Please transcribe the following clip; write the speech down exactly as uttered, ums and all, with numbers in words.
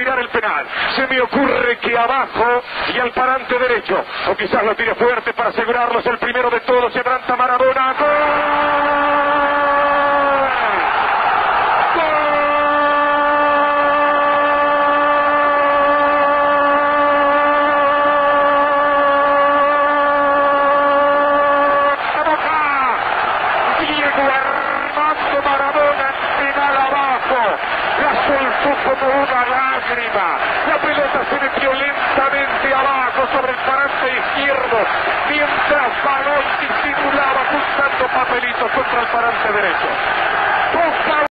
tirar el penal. Se me ocurre que abajo y al parante derecho, o quizás lo tire fuerte para asegurarlo, es el primero de todos, se adelanta Maradona. ¡Gol! Como una lágrima, la pelota se metió lentamente abajo sobre el parante izquierdo, mientras Balón disimulaba juntando papelitos contra el parante derecho.